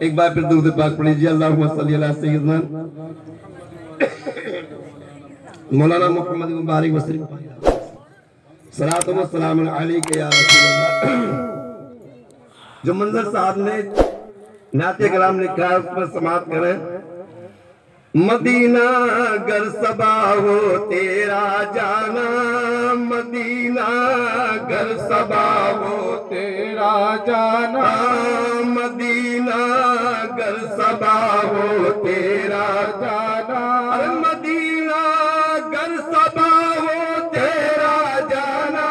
एक बार फिर दुरूद पाक पढ़ लीजिए। अल्लाहुम्मा सल्ली अला सय्यिदना मौलाना मोहम्मद मुबारक वसल्लम सलातो व सलाम अलैका या रसूलल्लाह। जो मंजर साहब ने नाते कलाम लिखा है उस पर समाप्त करें। मदीना गर सबा हो तेरा जाना, मदीना गर सबा हो तेरा जाना, मदीना गर सबा हो तेरा जाना, मदीना गर सबा हो तेरा जाना,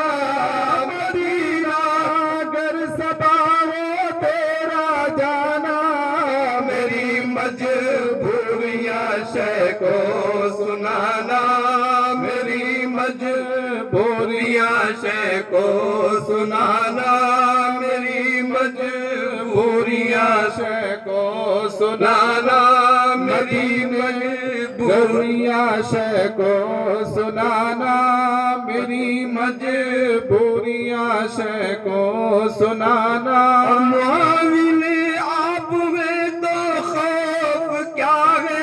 मदीना गर सबा हो तेरा जाना। मेरी मजबूरियां शय को सुनाना, मेरी मजबूरियां शय को सुनाना, मेरी मजबूरियां शय को सुनाना, मेरी मजबूरियां शय को सुनाना, मेरी मजबूरियां शय को सुनाना। मुआविन आप में तो खौफ क्या है,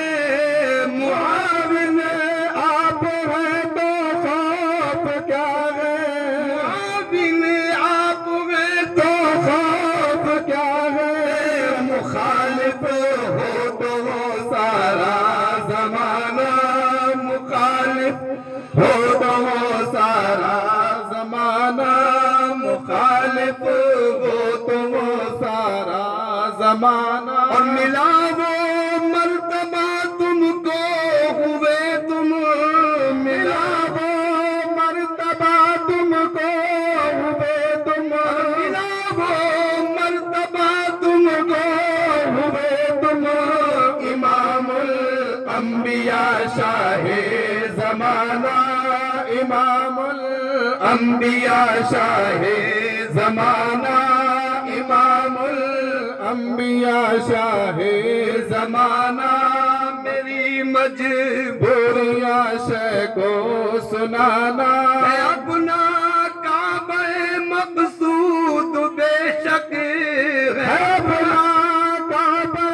मुआविन आप है तो खौफ क्या है, मुआविन आप में तो खौफ क्या है। मुखालिफ हो तो वो सारा जमाना, मुखालिफ हो तो वो सारा जमाना, मुखालिफ हो तो वो सारा जमाना। और मिला वो मर्तबा तुमको हुए तुम, मिला वो मर्तबा तुमको हुए तुम, मिला वो मर्तबा तुमको हुए तुम। इमामुल अंबिया शाहे जमाना, इमामुल अंबिया शाहे जमाना, इमामुल अंबिया शाहे जमाना। मेरी मजबूरियां शय को सुनाना। अपना काबा मकसूद बेशक है, अपना काबा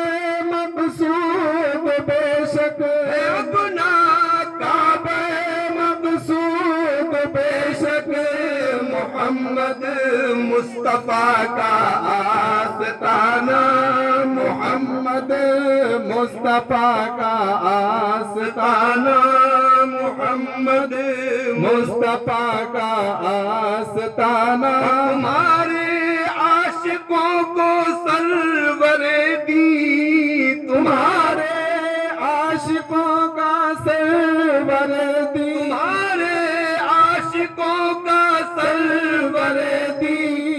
मकसूद बेशक है, अपना काबा मकसूद बेशक। मोहम्मद मुस्तफा का आस्ताना, मोहम्मद मुस्तफा का आस्ताना, मोहम्मद मुस्तफा का आस्ताना। तुम्हारे आशिकों को सरवरे दी, तुम्हारे आशिकों का सरवर दी, तुम्हारे आशिकों का सरवर दी।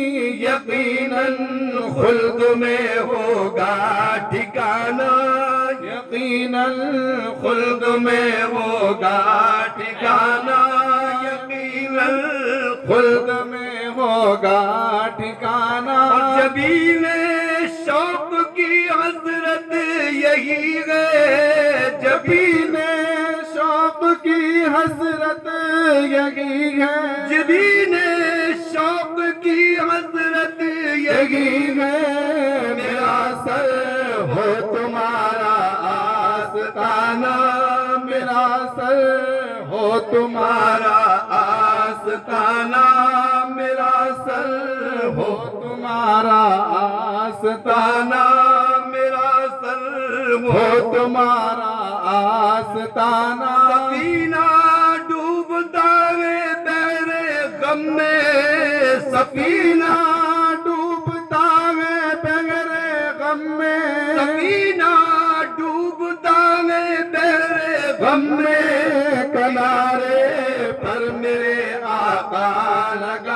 यकीनन खुल्द में होगा ठिकाना, यकीनन खुल्द में होगा ठिकाना, यकीनन खुल्द में होगा ठिकाना। जबीने शौक की हसरत यही है, जबीने शौक की हसरत यही है, जबीने शौक की हसरत यही है। मेरा सर हो तुम्हारा आस्ताना, मेरा सर हो तुम्हारा आस्ताना, मेरा सर हो तुम्हारा आस्ताना, मेरा सर हो तुम्हारा आस्ताना। सफीना डूबता है तेरे गम में, सफीना डूबता है तेरे गम में, सफीना डूबता है तेरे गम में। किनारे पर मेरे आका लगा